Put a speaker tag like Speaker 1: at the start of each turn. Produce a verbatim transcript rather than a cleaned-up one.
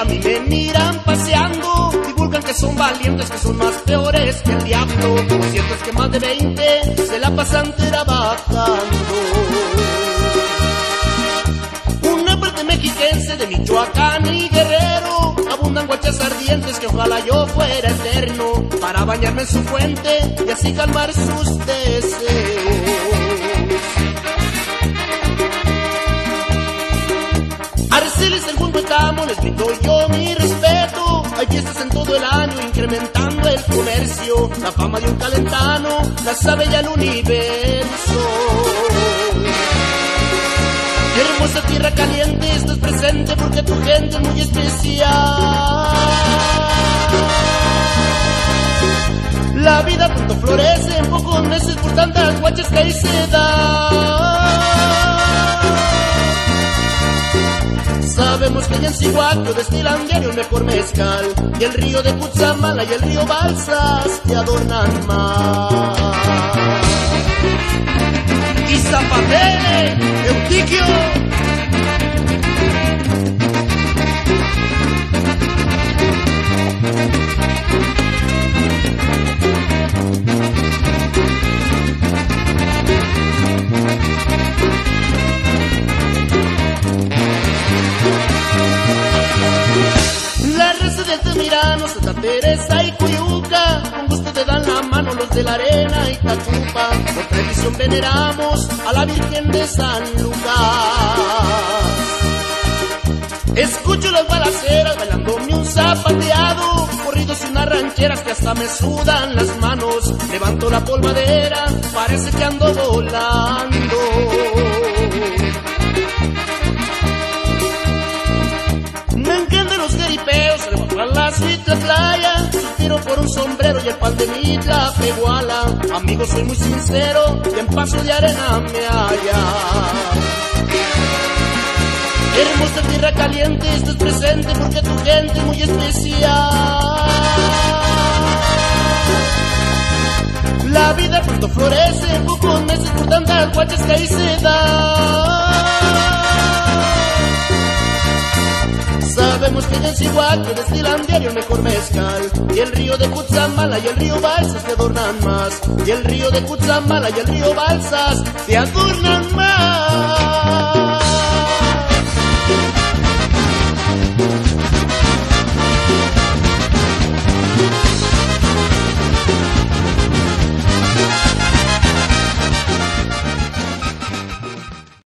Speaker 1: mí me miran paseando, divulgan que son valientes, que son más peores que el diablo. Lo cierto es que más de veinte se la pasan trabajando. Una parte mexiquense de Michoacán y Guerrero, abundan guachas ardientes que ojalá yo fuera eterno para bañarme en su fuente y así calmar sus deseos. Arceles el buen Huetamo, les brindo yo mi respeto. Hay fiestas en todo el año incrementando el comercio. La fama de un calentano la sabe ya el universo. Hermosa tierra caliente, estás presente porque tu gente es muy especial. La vida pronto florece en pocos meses por tantas guachas que ahí se dan. Sabemos que allá en Cihuaco destilan diario el mejor mezcal, y el río de Cutzamala y el río Balsas te adornan más. Y Zapatele, Eutiquio. De Altamirano, Santa Teresa y Coyuca, con gusto te dan la mano los de la Arena y Tacupa. Por tradición veneramos a la Virgen de San Lucas. Escucho las balaceras bailándome un zapateado, corridos y unas rancheras que hasta me sudan las manos. Levanto la polvadera, parece que ando volando. Me encantan los jeripeos, a la suite playa, suspiro por un sombrero y el pan de mi tlapehuala. Amigo, soy muy sincero y en paso de arena me halla. Hermosa tierra caliente, estás presente porque tu gente es muy especial. La vida pronto florece en pocos meses por tantas guachas que ahí se dan. Sabemos que en Cihuaco destilan diario el mejor mezcal, y el río de Cutzamala y el río Balsas te adornan más. Y el río de Cutzamala y el río Balsas te adornan más.